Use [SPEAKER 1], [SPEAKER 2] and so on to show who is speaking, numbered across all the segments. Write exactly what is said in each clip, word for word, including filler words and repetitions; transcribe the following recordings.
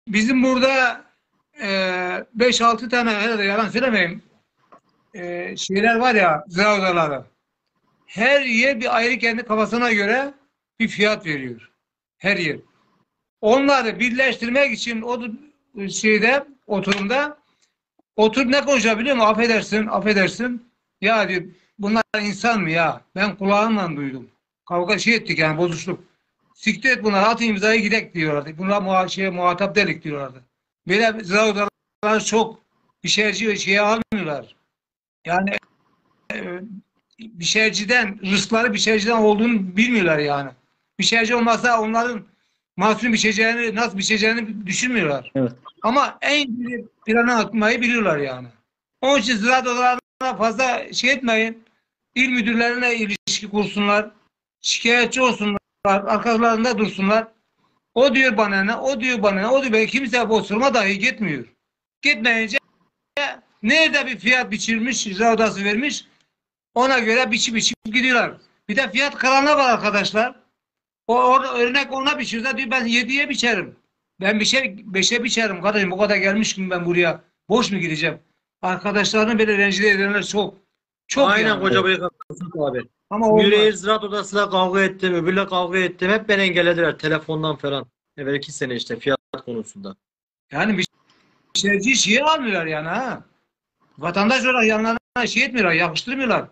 [SPEAKER 1] bizim burada beş altı tane herhalde yalan söylemeyeyim e, şeyler var ya, zira odaları. Her yer bir ayrı kendi kafasına göre bir fiyat veriyor. Her yer. Onları birleştirmek için o şeyde, oturumda oturup ne konuşabiliyor mu? Affedersin, affedersin. Ya diyor, bunlar insan mı ya? Ben kulağımla duydum. Kavga şey ettik yani, bozuştuk. Siktir et bunlar, at imzayı gidek diyorlardı. Bunlar muha şeye, muhatap delik diyorlardı. Böyle zira odalar çok bir şeyci şeye almıyorlar. Yani e, bir şeyciden, rızkları bir şeyciden olduğunu bilmiyorlar yani. Bir şeyci olmasa onların mahzun biçeceğini, nasıl biçeceğini düşünmüyorlar.
[SPEAKER 2] Evet.
[SPEAKER 1] Ama en iyi planı atmayı biliyorlar yani. Onun için ziraat odalarına fazla şey etmeyin. İl müdürlerine ilişki kursunlar. Şikayetçi olsunlar. Arkalarında dursunlar. O diyor bana ne, o diyor bana ne, o diyor, kimse bozdurma dahi gitmiyor. Gitmeyince nerede bir fiyat biçilmiş, icra odası vermiş, ona göre biçip biçip gidiyorlar. Bir de fiyat kırana var arkadaşlar. O orada örnek ona biçiyorsa diyor ben yediye biçerim. Ben bir şey beşe biçerim kardeşim, bu kadar gelmişim ben buraya. Boş mu gideceğim? Arkadaşlarını böyle rencide edenler çok. Çok
[SPEAKER 3] Aynen
[SPEAKER 1] yani.
[SPEAKER 3] koca bıyık abi.
[SPEAKER 1] Ama
[SPEAKER 3] Yüreğir Ziraat Odası'yla kavga ettim, öbürle kavga ettim. Hep beni engellediler telefondan falan. Evet, iki sene işte fiyat konusunda.
[SPEAKER 1] yani bir şeyci şeye almıyorlar yani ha. Vatandaş olarak yanlarına şey etmiyorlar, yakıştırmıyorlar.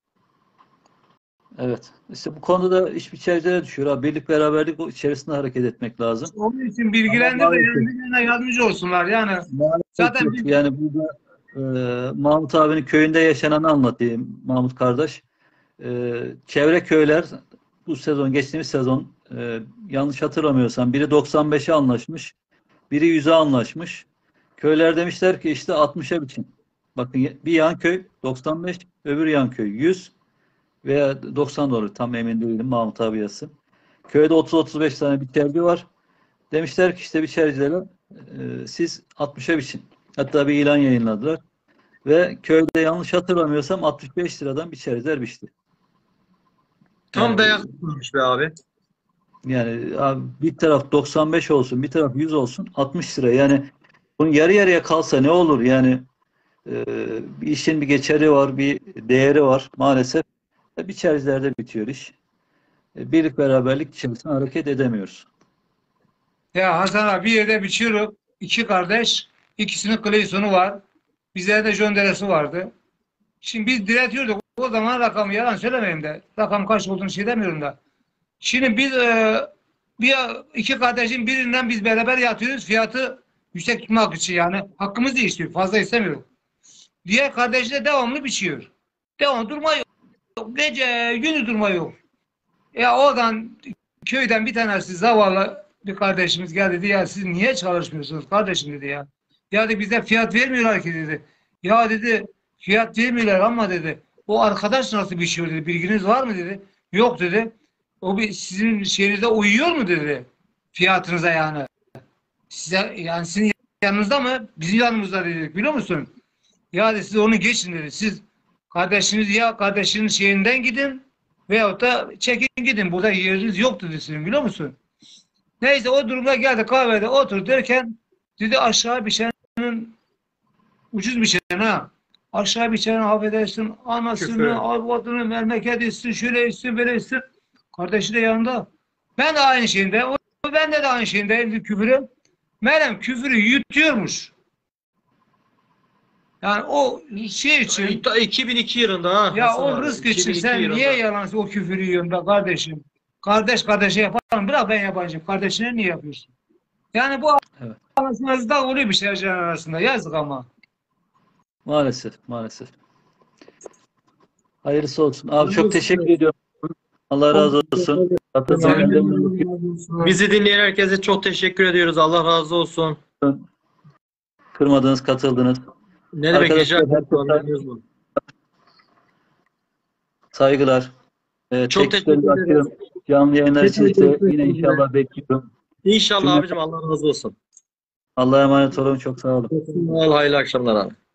[SPEAKER 2] Evet. İşte bu konuda da iş biçerlere düşüyor. Ha. Birlik beraberlik içerisinde hareket etmek lazım.
[SPEAKER 1] Onun için bilgilendir de yani yardımcı olsunlar yani. Zaten
[SPEAKER 2] bir... yani burada e, Mahmut abinin köyünde yaşananı anlatayım Mahmut kardeş. E, çevre köyler bu sezon, geçtiğimiz sezon e, yanlış hatırlamıyorsam biri doksan beşe anlaşmış, biri yüze anlaşmış. Köyler demişler ki işte altmışa biçin. Bakın bir yan köy doksan beş, öbür yan köy yüz veya doksan doğru, tam emin değilim, Mahmut abi yazsın. Köyde otuz otuz beş tane biçerci var. Demişler ki işte biçercilere e, siz altmışa biçin. Hatta bir ilan yayınladılar. Ve köyde yanlış hatırlamıyorsam altmış beş liradan biçerciler biçti.
[SPEAKER 3] Tam
[SPEAKER 2] Yani,
[SPEAKER 3] dayak tutmuş be abi.
[SPEAKER 2] Yani abi bir taraf doksan beş olsun, bir taraf yüz olsun, altmış lira. Yani bunun yarı yarıya kalsa ne olur? Yani e, bir işin bir geçeri var, bir değeri var. Maalesef biçercilerde bitiyor iş. E, birlik beraberlik içerisinde hareket edemiyoruz.
[SPEAKER 1] ya Hasan abi, bir yerde biçiyoruz. İki kardeş, ikisinin Cleyson'u var. Bizde de John Dere'si vardı. Şimdi biz diretiyorduk. O zaman rakamı yalan söylemeyeyim de. Rakam kaç olduğunu şey demiyorum da. Şimdi biz e, bir iki kardeşin birinden biz beraber yatıyoruz. Fiyatı yüksek tutmak için yani. Hakkımızı istiyor. Fazla istemiyor. Diğer kardeş de devamlı biçiyor. Devam durma yok. Gece günü durma yok. Ya oradan köyden bir tanesi zavallı bir kardeşimiz geldi dedi, ya siz niye çalışmıyorsunuz kardeşim dedi ya. Ya dedi bize fiyat vermiyorlar ki dedi. Ya dedi fiyat vermiyorlar ama dedi o arkadaş nasıl biçiyor dedi, bilginiz var mı dedi. Yok dedi. O bir sizin şeyinize uyuyor mu dedi. Fiyatınıza yani. Size yani sizin yanınızda mı? Bizim yanımızda dedik, biliyor musun? Ya dedi siz onu geçin dedi. Siz kardeşiniz ya kardeşinin şeyinden gidin veyahut da çekin gidin. Burada yeriniz yok dedi sizin, biliyor musun? Neyse o durumda geldi, kahvede otur derken dedi aşağı biçenin ucuz biçen ha. Aşağı biçenin affedersin anasını, avradını memleket etsin, şöyle etsin, böyle etsin. Kardeşi de yanında. Ben de aynı şeyinde. O, ben de de aynı şeyindeyim küfürü. Meryem küfürü yutuyormuş. Yani o şey için,
[SPEAKER 3] iki bin iki yılında ha.
[SPEAKER 1] ya
[SPEAKER 3] Hasan
[SPEAKER 1] o
[SPEAKER 3] abi,
[SPEAKER 1] rızk için
[SPEAKER 3] iki bin iki
[SPEAKER 1] sen
[SPEAKER 3] yılında.
[SPEAKER 1] niye yalan o küfürü yiyorsun be kardeşim? Kardeş kardeşe yaparım. Bırak ben yabancıyım. Kardeşine niye yapıyorsun? Yani bu
[SPEAKER 2] Evet.
[SPEAKER 1] arasında oluyor bir şeyler arasında. Yazık ama.
[SPEAKER 2] Maalesef, maalesef. Hayırlısı olsun. Abi çok teşekkür ediyorum. Allah razı olsun.
[SPEAKER 3] Bizi dinleyen herkese çok teşekkür ediyoruz. Allah razı olsun.
[SPEAKER 2] Kırmadınız, katıldınız.
[SPEAKER 3] Ne demek
[SPEAKER 2] Arkadaşlar,
[SPEAKER 3] herkese
[SPEAKER 2] saygılar. Ee,
[SPEAKER 3] çok teşekkür ederim.
[SPEAKER 2] Canlı yayınlar için ise yine inşallah bekliyorum.
[SPEAKER 3] İnşallah
[SPEAKER 2] Cümle...
[SPEAKER 3] abicim, Allah razı olsun.
[SPEAKER 2] Allah'a emanet olun. Çok sağ olun.
[SPEAKER 3] Hayırlı akşamlar abi.